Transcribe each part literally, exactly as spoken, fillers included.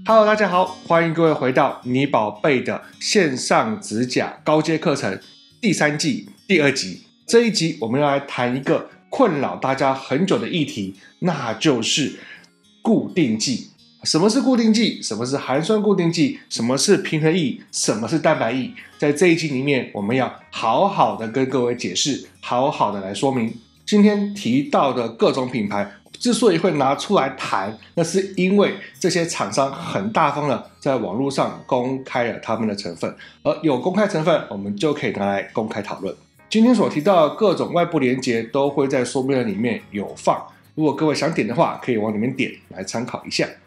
Hello， 大家好，欢迎各位回到你宝贝的线上指甲高阶课程第三季第二集。这一集我们要来谈一个困扰大家很久的议题，那就是固定剂。什么是固定剂？什么是含酸固定剂？什么是平衡液？什么是蛋白液？在这一集里面，我们要好好的跟各位解释，好好的来说明。今天提到的各种品牌之所以会拿出来谈，那是因为这些厂商很大方的在网络上公开了他们的成分，而有公开成分，我们就可以拿来公开讨论。今天所提到的各种外部连结都会在说明栏里面有放，如果各位想点的话，可以往里面点来参考一下。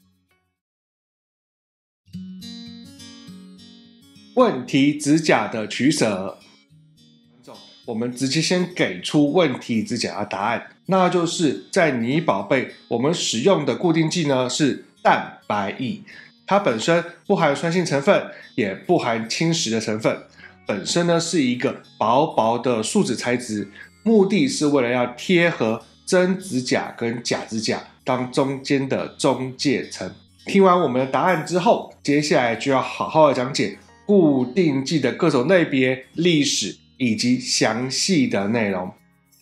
问题指甲的取舍，我们直接先给出问题指甲的答案，那就是在你宝贝我们使用的固定剂呢是蛋白液，它本身不含酸性成分，也不含侵蚀的成分，本身呢是一个薄薄的树脂材质，目的是为了要贴合真指甲跟假指甲当中间的中介层。听完我们的答案之后，接下来就要好好的讲解固定剂的各种类别、历史以及详细的内容。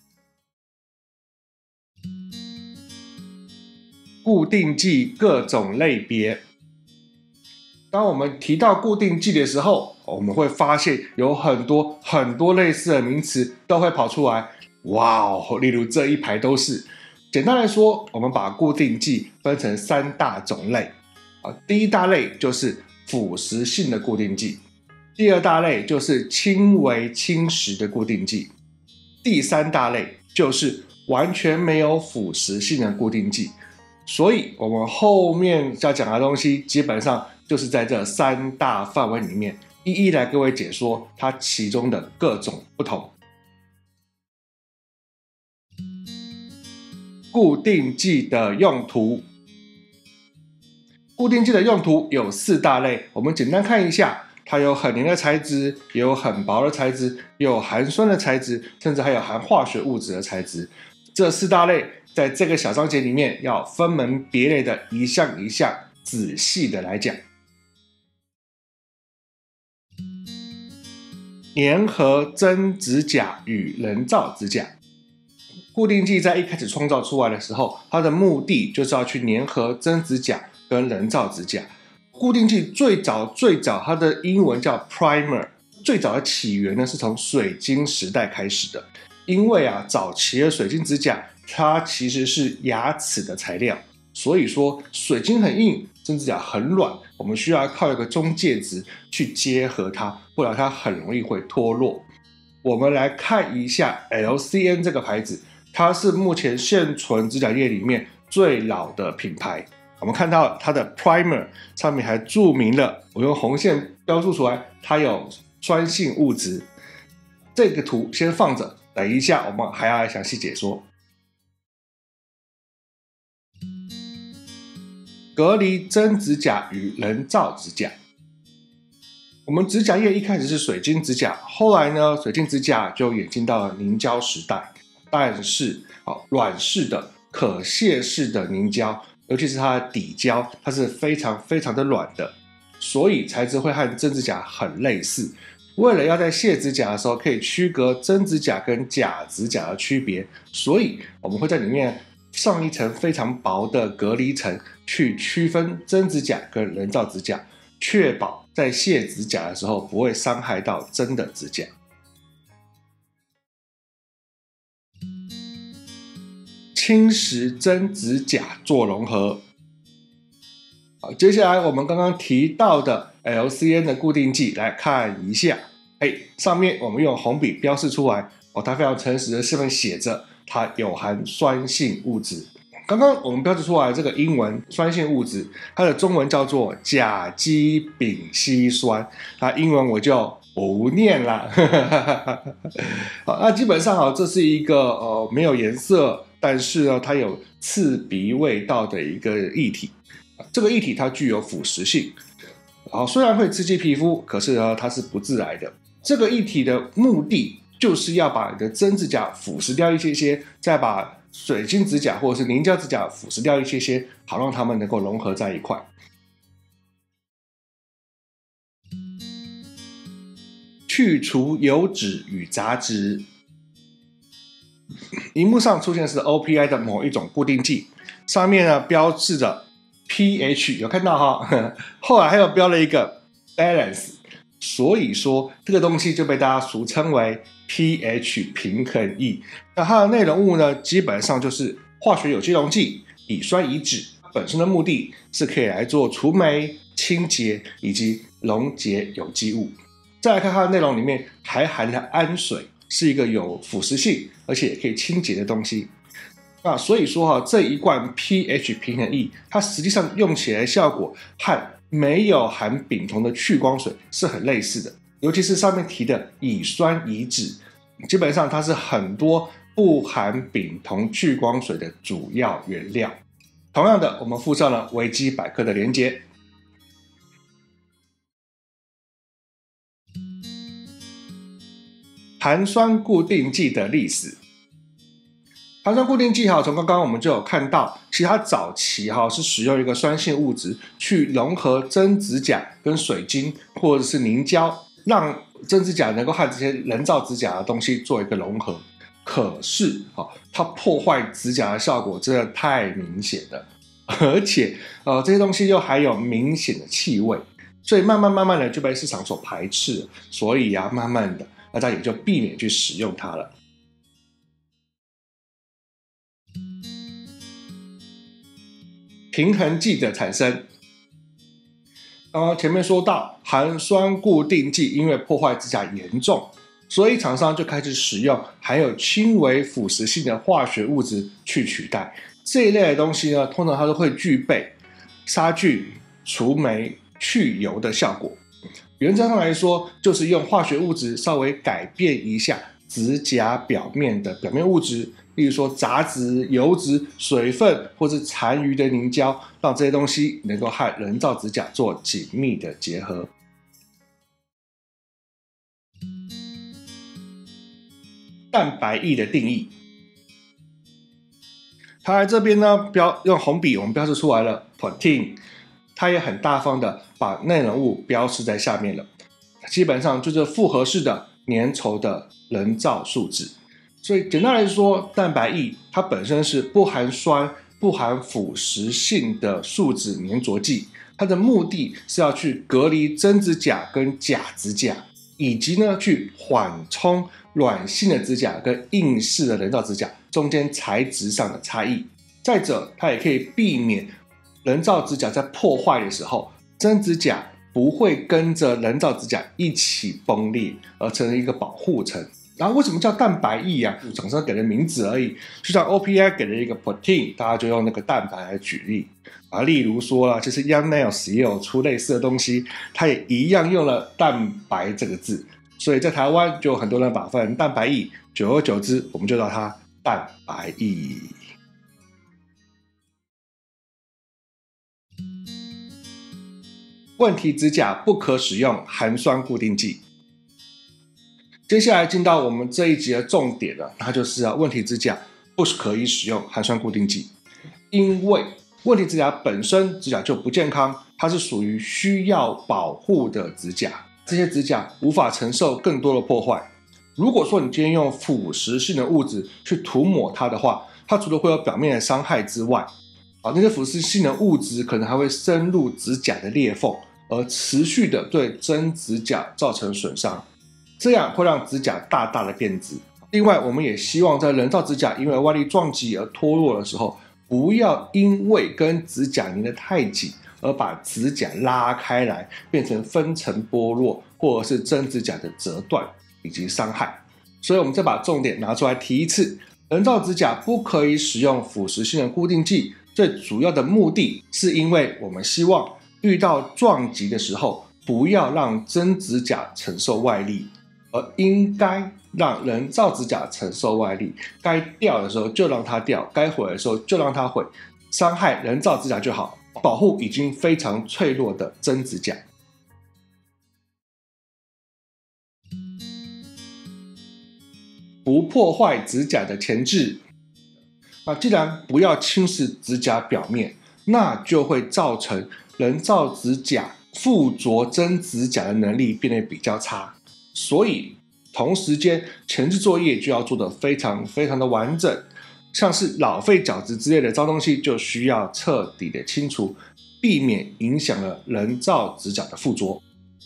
固定剂各种类别，当我们提到固定剂的时候，我们会发现有很多很多类似的名词都会跑出来，哇哦，例如这一排都是。简单来说，我们把固定剂分成三大种类。第一大类就是腐蚀性的固定剂，第二大类就是轻微侵蚀的固定剂，第三大类就是完全没有腐蚀性的固定剂。所以我们后面要讲的东西基本上就是在这三大范围里面一一来各位解说它其中的各种不同。固定剂的用途，固定剂的用途有四大类，我们简单看一下。它有很黏的材质，也有很薄的材质，也有含酸的材质，甚至还有含化学物质的材质。这四大类在这个小章节里面要分门别类的一项一项仔细的来讲。粘合真指甲与人造指甲，固定剂在一开始创造出来的时候，它的目的就是要去粘合真指甲跟人造指甲。固定剂最早最早它的英文叫 primer， 最早的起源呢是从水晶时代开始的。因为啊早期的水晶指甲它其实是牙齿的材料，所以说水晶很硬，真指甲很软，我们需要靠一个中介质去结合它，不然它很容易会脱落。我们来看一下 L C N 这个牌子，它是目前现存指甲业里面最老的品牌。我们看到它的 primer 上面还注明了，我用红线标注出来，它有酸性物质。这个图先放着，等一下我们还要来详细解说。隔离真指甲与人造指甲，我们指甲业一开始是水晶指甲，后来呢，水晶指甲就演进到了凝胶时代。但是，哦，软式的、可卸式的凝胶，尤其是它的底胶，它是非常非常的软的，所以材质会和真指甲很类似。为了要在卸指甲的时候可以区隔真指甲跟假指甲的区别，所以我们会在里面上一层非常薄的隔离层，去区分真指甲跟人造指甲，确保在卸指甲的时候不会伤害到真的指甲。侵蚀真指甲做融合。好，接下来我们刚刚提到的 L C N 的固定剂来看一下，哎，上面我们用红笔标示出来，哦，它非常诚实的上面写着它有含酸性物质。刚刚我们标示出来这个英文酸性物质，它的中文叫做甲基丙烯酸，它英文我就不念啦。好，那基本上好，这是一个呃没有颜色，但是呢它有刺鼻味道的一个液体。这个液体它具有腐蚀性，好，虽然会刺激皮肤，可是呢它是不致癌的。这个液体的目的就是要把你的真指甲腐蚀掉一些些，再把水晶指甲或者是凝胶指甲腐蚀掉一些些，好让它们能够融合在一块。 去除油脂与杂质。荧幕上出现的是 O P I 的某一种固定剂，上面呢标志着 pH， 有看到哈？后来还有标了一个 balance， 所以说这个东西就被大家俗称为 pH 平衡液。那它的内容物呢，基本上就是化学有机溶剂乙酸乙酯，本身的目的是可以来做除霉、清洁以及溶解有机物。再来看它的内容里面还含了氨水，是一个有腐蚀性而且也可以清洁的东西。那所以说哈、啊，这一罐 pH 平衡液，它实际上用起来的效果和没有含丙酮的去光水是很类似的，尤其是上面提的乙酸乙酯，基本上它是很多不含丙酮去光水的主要原料。同样的，我们附上了维基百科的连结。寒酸固定剂的历史。寒酸固定剂哈，从刚刚我们就有看到，其实它早期哈是使用一个酸性物质去融合真指甲跟水晶或者是凝胶，让真指甲能够和这些人造指甲的东西做一个融合。可是哈，它破坏指甲的效果真的太明显了，而且呃这些东西又还有明显的气味，所以慢慢慢慢的就被市场所排斥了。所以啊，慢慢的大家也就避免去使用它了。平衡剂的产生，刚刚前面说到，寒酸固定剂因为破坏指甲严重，所以厂商就开始使用含有轻微腐蚀性的化学物质去取代。这一类的东西呢，通常它都会具备杀菌、除霉、去油的效果。原则上来说，就是用化学物质稍微改变一下指甲表面的表面物质，例如说杂质、油脂、水分或是残余的凝胶，让这些东西能够和人造指甲做紧密的结合。蛋白液的定义，它在这边呢标用红笔我们标示出来了 protein， 它也很大方的把内容物标示在下面了，基本上就是复合式的粘稠的人造树脂。所以简单来说，蛋白液它本身是不含酸、不含腐蚀性的树脂粘着剂，它的目的是要去隔离真指甲跟假指甲，以及呢去缓冲软性的指甲跟硬式的人造指甲中间材质上的差异。再者，它也可以避免人造指甲在破坏的时候，真指甲不会跟着人造指甲一起崩裂，而成为一个保护层。然后为什么叫蛋白液啊？厂商给的名字而已，就像 O P I 给了一个 protein， 大家就用那个蛋白来举例啊。例如说啦，其实 Young Nails 也有出类似的东西，它也一样用了蛋白这个字，所以在台湾就有很多人把分蛋白液，久而久之，我们就叫它蛋白液。问题指甲不可使用寒酸固定剂。接下来进到我们这一集的重点了，那就是啊，问题指甲不可以使用寒酸固定剂，因为问题指甲本身指甲就不健康，它是属于需要保护的指甲，这些指甲无法承受更多的破坏。如果说你今天用腐蚀性的物质去涂抹它的话，它除了会有表面的伤害之外，啊，那些腐蚀性的物质可能还会深入指甲的裂缝，而持续的对真指甲造成损伤。这样会让指甲大大的变质。另外，我们也希望在人造指甲因为外力撞击而脱落的时候，不要因为跟指甲粘得太紧而把指甲拉开来，变成分层剥落，或者是真指甲的折断以及伤害。所以我们再把重点拿出来提一次，人造指甲不可以使用腐蚀性的固定剂，最主要的目的是因为我们希望遇到撞击的时候，不要让真指甲承受外力，而应该让人造指甲承受外力，该掉的时候就让它掉，该毁的时候就让它毁，伤害人造指甲就好，保护已经非常脆弱的真指甲。不破坏指甲的前置，那既然不要侵蚀指甲表面，那就会造成人造指甲附着真指甲的能力变得比较差。 所以同时间前置作业就要做得非常非常的完整，像是老废角质之类的脏东西就需要彻底的清除，避免影响了人造指甲的附着。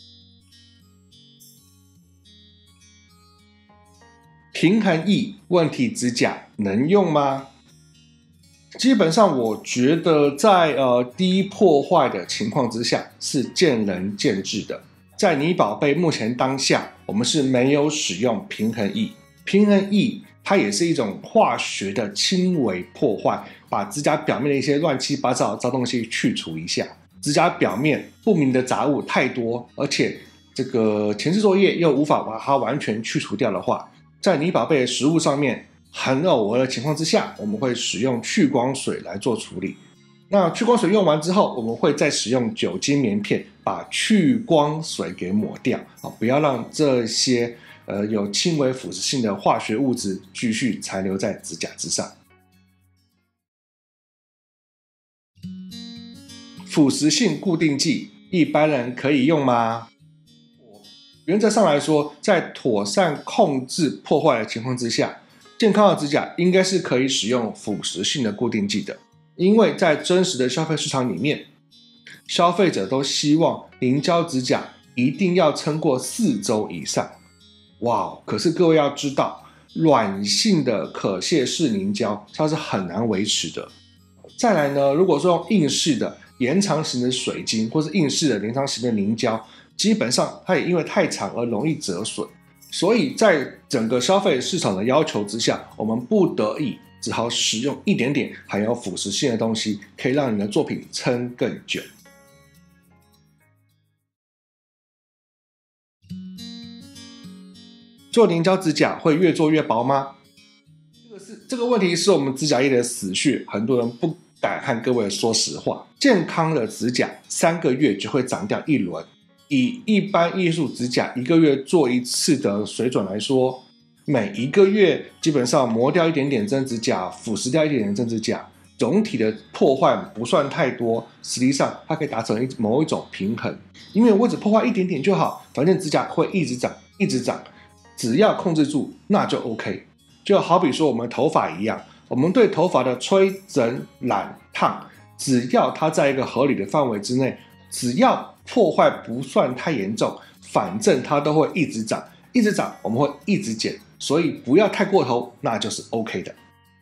平衡液问题指甲能用吗？基本上我觉得在呃低破坏的情况之下是见仁见智的。在你宝贝目前当下，我们是没有使用平衡液。平衡液它也是一种化学的轻微破坏，把指甲表面的一些乱七八糟的脏东西去除一下。指甲表面不明的杂物太多，而且这个前置作业又无法把它完全去除掉的话，在你宝贝的食物上面很偶尔的情况之下，我们会使用去光水来做处理。那去光水用完之后，我们会再使用酒精棉片把去光水给抹掉，不要让这些呃有轻微腐蚀性的化学物质继续残留在指甲之上。腐蚀性固定剂一般人可以用吗？原则上来说，在妥善控制破坏的情况之下，健康的指甲应该是可以使用腐蚀性的固定剂的。因为在真实的消费市场里面，消费者都希望凝胶指甲一定要撑过四周以上。哇，可是各位要知道，软性的可卸式凝胶它是很难维持的。再来呢，如果说用硬式的延长型的水晶或是硬式的延长型的凝胶，基本上它也因为太长而容易折损，所以在整个消费市场的要求之下，我们不得已只好使用一点点含有腐蚀性的东西，可以让你的作品撑更久。做凝胶指甲会越做越薄吗？这个是这个问题是我们指甲业的死穴，很多人不敢和各位说实话。健康的指甲三个月就会长掉一轮，以一般艺术指甲一个月做一次的水准来说，每一个月基本上磨掉一点点真指甲，腐蚀掉一点点真指甲，总体的破坏不算太多，实际上它可以达成某一种平衡。因为我只破坏一点点就好，反正指甲会一直长一直长，只要控制住那就 OK。 就好比说我们头发一样，我们对头发的吹整染烫，只要它在一个合理的范围之内，只要破坏不算太严重，反正它都会一直长一直长，我们会一直剪，所以不要太过头，那就是 OK 的。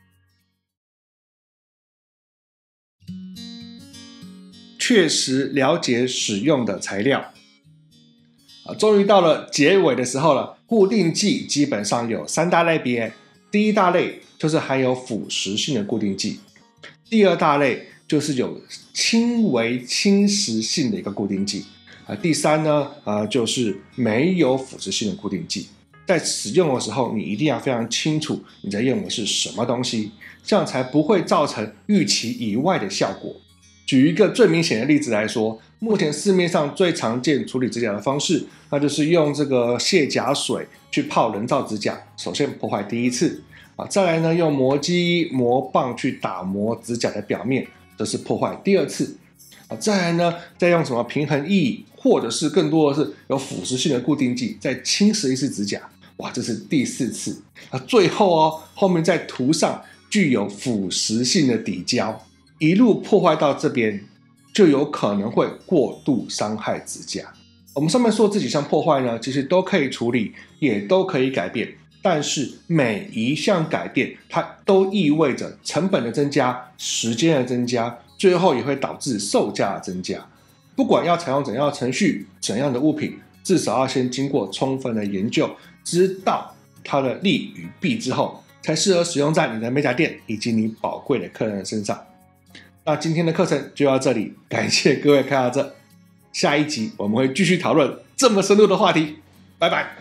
确实了解使用的材料啊，终于到了结尾的时候了。固定剂基本上有三大类别，第一大类就是含有腐蚀性的固定剂，第二大类就是有轻微侵蚀性的一个固定剂，啊，第三呢，呃，就是没有腐蚀性的固定剂。在使用的时候，你一定要非常清楚你在用的是什么东西，这样才不会造成预期以外的效果。举一个最明显的例子来说，目前市面上最常见处理指甲的方式，那就是用这个卸甲水去泡人造指甲，首先破坏第一次啊，再来呢用磨机磨棒去打磨指甲的表面，这是破坏第二次啊，再来呢再用什么平衡液，或者是更多的是有腐蚀性的固定剂再侵蚀一次指甲，哇，这是第四次啊，最后哦后面再涂上具有腐蚀性的底胶，一路破坏到这边，就有可能会过度伤害指甲。我们上面说这几项破坏呢，其实都可以处理，也都可以改变，但是每一项改变它都意味着成本的增加、时间的增加，最后也会导致售价的增加。不管要采用怎样的程序、怎样的物品，至少要先经过充分的研究，知道它的利与弊之后，才适合使用在你的美甲店以及你宝贵的客人身上。那今天的课程就到这里，感谢各位看到这，下一集我们会继续讨论这么深入的话题，拜拜。